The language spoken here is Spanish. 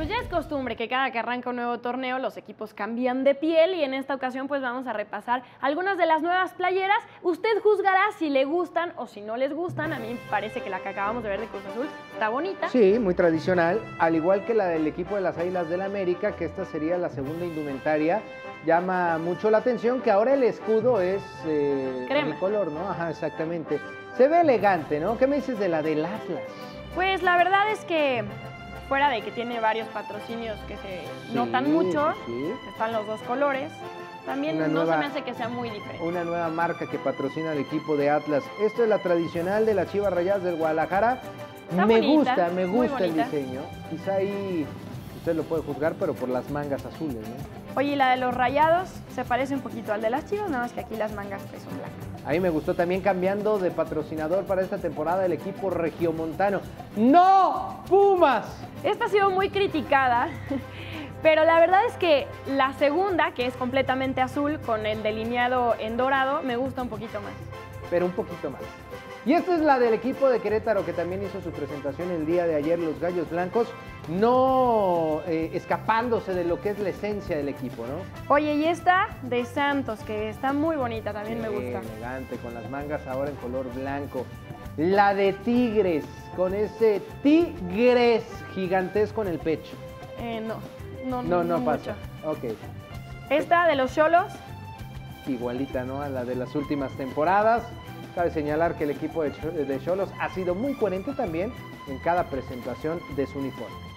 pues ya es costumbre que cada que arranca un nuevo torneo los equipos cambian de piel y en esta ocasión pues vamos a repasar algunas de las nuevas playeras. Usted juzgará si le gustan o si no les gustan. A mí me parece que la que acabamos de ver de Cruz Azul está bonita. Sí, muy tradicional, al igual que la del equipo de las Águilas del América, que esta sería la segunda indumentaria. Llama mucho la atención que ahora el escudo es crema. de color, ¿no? Ajá, exactamente. Se ve elegante, ¿no? ¿Qué me dices de la del Atlas? Pues la verdad es que fuera de que tiene varios patrocinios que se notan mucho, están los dos colores, también no se me hace que sea muy diferente. Una nueva marca que patrocina al equipo de Atlas. Esta es la tradicional de las Chivas Rayadas del Guadalajara. Me gusta el diseño. Quizá ahí usted lo puede juzgar, pero por las mangas azules, ¿no? Oye, y la de los Rayados se parece un poquito al de las Chivas, nada más que aquí las mangas pues son blancas. A mí me gustó también cambiando de patrocinador para esta temporada el equipo regiomontano. ¡No! ¡Pumas! Esta ha sido muy criticada, pero la verdad es que la segunda, que es completamente azul con el delineado en dorado, me gusta un poquito más. Pero un poquito más. Y esta es la del equipo de Querétaro, que también hizo su presentación el día de ayer, los Gallos Blancos, no escapándose de lo que es la esencia del equipo, ¿no? Oye, y esta de Santos, que está muy bonita, también me gusta. Elegante, con las mangas ahora en color blanco. La de Tigres, con ese tigres gigantesco en el pecho. No pasa. Ok. Esta de los Xolos. Igualita, ¿no? A la de las últimas temporadas. Cabe señalar que el equipo de Xolos ha sido muy coherente también en cada presentación de su uniforme.